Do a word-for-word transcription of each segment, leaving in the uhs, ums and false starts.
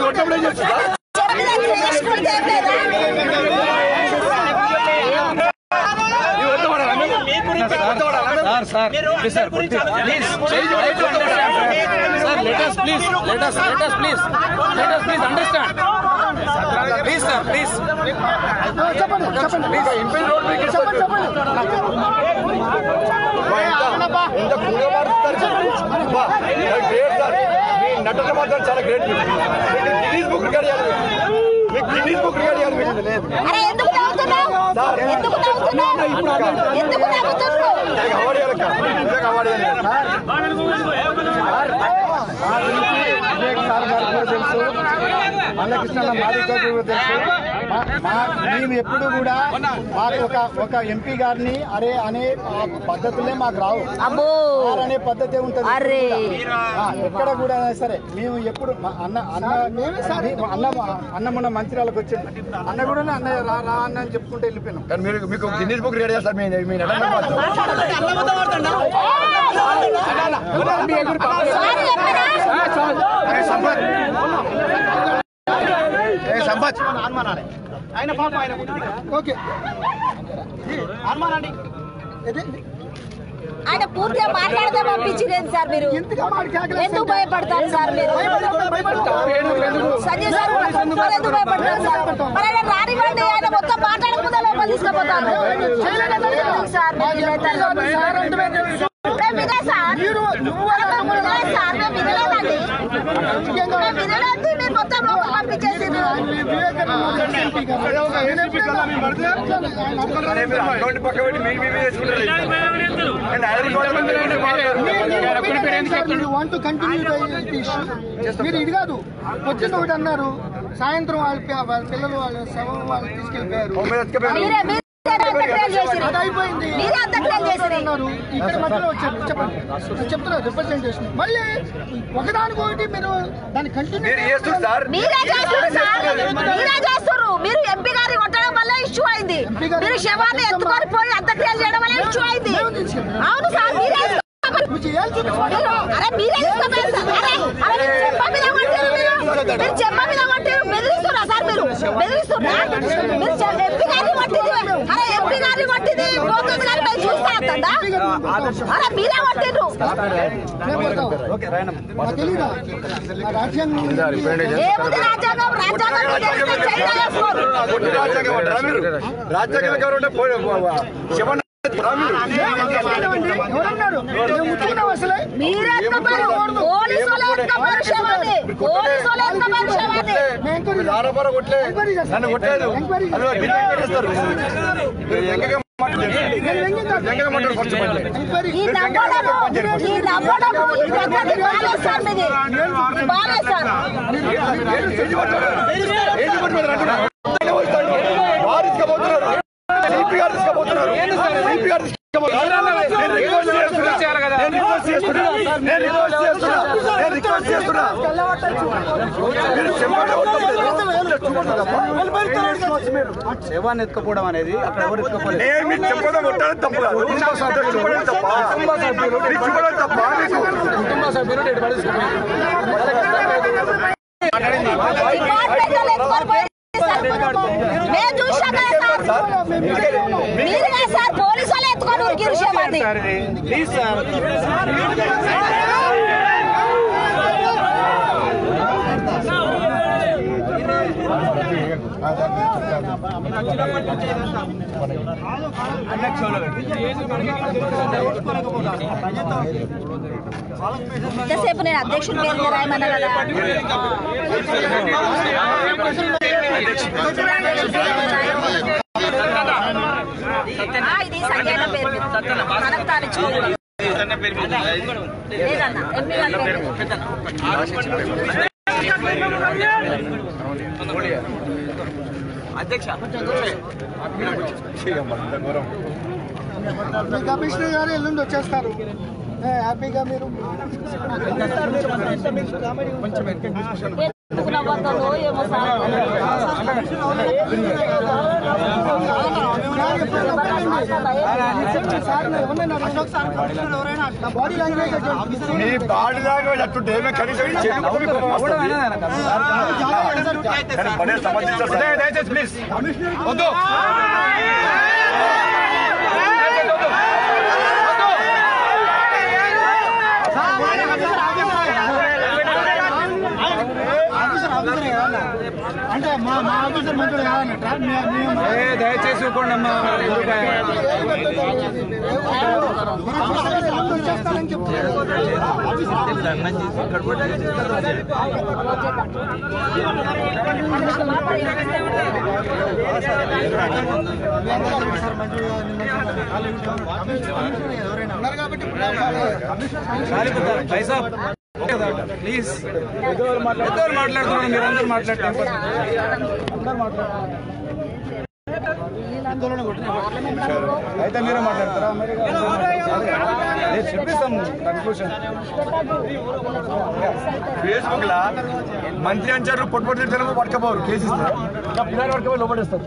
Sir, please, sir, please, sir, let us please, let us, let us please, let us please understand. Please, sir, please. Please, impel road make నటన మాత్రం చాలా great. Guinness book record చేయాలి, మీకు Guinness book record చేయాలి. అరే ఎందుకు నవ్వుతున్నావు? ఎందుకు నవ్వుతున్నావు? ఎందుకు నవ్వుతున్నావు? అవార్డు ఇవ్వాలి, అవార్డు ఇవ్వాలి. బాలకృష్ణ మాదితో తెలుసు. మేము ఎప్పుడు కూడా మాకు ఒక ఒక ఎంపీ గారిని అరే అనే పద్ధతులే మాకు రావు. అనే పద్ధతి ఉంటుంది ఎక్కడ కూడా సరే. మేము ఎప్పుడు అన్న అన్న అన్న అన్నమున్న మంత్రాలకు వచ్చింది అన్న కూడా అన్న రా రా అన్న అని చెప్పుకుంటూ వెళ్ళిపోయినాం. కానీ మీరు మీకు గిన్నీస్ బుక్ రెడీ చేస్తారు. మీ సంపత్ ఆయన పాప ఆయన ఓకే అనుమానండి. ఆయన పూర్తిగా మాట్లాడితే పంపించింది సార్. మీరు ఎందుకు భయపడతారు సార్? మీరు సంజయ్ సార్ ఎందుకు భయపడతారు సార్? మరి ఆయన రానివ్వండి, ఆయన మొత్తం మాట్లాడకుండా లోపల తీసుకుపోతారు సార్. మీరు మొత్తం లోపల పంపించేసి మీరు ఇది కాదు. వచ్చింది ఒకటి అన్నారు, సాయంత్రం వాళ్ళ పిల్లలు వాళ్ళ శవం వాళ్ళు తీసుకెళ్ళిపోయారు. అయిపోయింది అన్నారు. ఇక్కడ మధ్యలో వచ్చారు. చెప్పండి, చెప్తున్నారు రిప్రజెంటేషన్. మళ్ళీ ఒకదానికి ఒకటి మీరు దాన్ని కంటిన్యూ మీరు ఎంపీ గారి కొట్టడం వల్ల ఇష్యూ అయింది. మీరు శవాన్ని ఎత్తుకొని పోయి అంత్యక్రియలు చేయడం వల్ల ఇష్యూ అయింది. అవును సార్, మీరే అరే మీరే చెప్ప మీద కొట్టారు. బెదిరిస్తున్నా సార్, మీరు బెదిరిస్తున్నా. మీరు ఎంపీ గారిని కొట్టింది, అరే ఎంపీ గారిని కొట్టింది పోతుంది కానీ మేము చూస్తా అంటుందా? అరే మీరే కొట్టిండ్రు. ఏముంది రాజ్యాంగం? రాజ్యాంగం రాజ్యాంగం ఆరోపణ కొట్లే నన్ను కొట్టలేదు. శవాన్ని ఎత్తుకపోవడం అనేది అక్కడ ఎవరు ఎత్తుకపోలేదు. సార్ పోలీసు వాళ్ళు ఎత్తుకొని ఉరికిరు శవాన్ని. ప్లీజ్ సార్ ఎంతసేపు నేను అధ్యక్షుడి పేరు రాయమన్నా కదా. ఇది సంజయ్ పేరు మనకు తానిచ్చుకోకూడదు లేదన్నా. ఎంపీ గారి పేరు అధ్యక్ష కమిషనర్ గారు ఎల్లుండి వచ్చేస్తారు. హ్యాపీగా మీరు ఏమో sir body language body language అట్టుంటే కనీసం కానీ పడే సమర్థించారు సార్. దయచేసి ప్లీజ్ వద్దు. అంటే మా మా ఆఫీసర్ మంత్రులు కాదన్నట్ట దయచేసి ఇవ్వకండి అమ్మా. పైసా ప్లీజ్ పెద్దవాళ్ళు మాట్లాడుతున్నాను, మీరు అందరూ మాట్లాడుతున్నారు. అయితే మీరే మాట్లాడతారా? నేను చెప్పేస్తాం కన్క్లూషన్. ఫేస్బుక్ లా మంత్రి అంచారు పొట్టుపొట్టు తెలుగు పట్టుకపోరు కేసు ఇస్తారు పిల్లలు పట్టుకపోయి లోపడేస్తారు.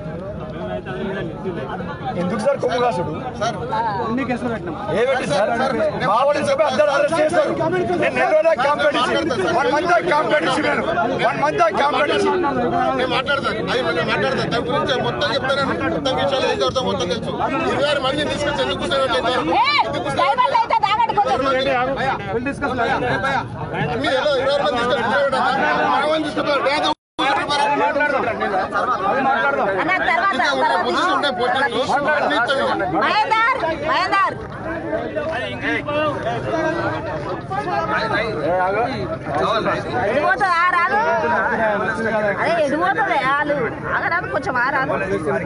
ఎందుకు సార్ కొమ్ము కాసుడు ఏమిటి సార్? మా వాళ్ళని చెప్పి అందరూ అరెస్ట్ చేస్తారు. నేను నెల రోజుల కాంపిటీషన్ వన్ మంత్ కాంపిటీషన్ నేను వన్ మంత్ కాంపిటీషన్ మాట్లాడతాను అది మనం మాట్లాడతాను దాని గురించి మొత్తం చెప్తాను. మొత్తం విషయాలు ఏం జరుగుతాం మొత్తం తెలుసు. ఇరవై ఆరు మంది తీసుకొచ్చి ఎందుకు మీరు ఏదో ఇరవై ఆరు మంది తీసుకొచ్చి కొంచెం ఆరాదు.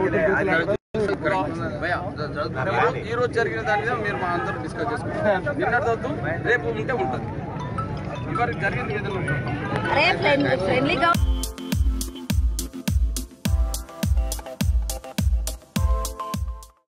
ఈ రోజు జరిగిన దాని మీద మీరు మా అందరూ డిస్కస్ చేసుకుంటాం. నిన్నటి రేపు ఉంటే ఉంటుంది. ఇవరకు జరిగింది ఫ్రెండ్లీగా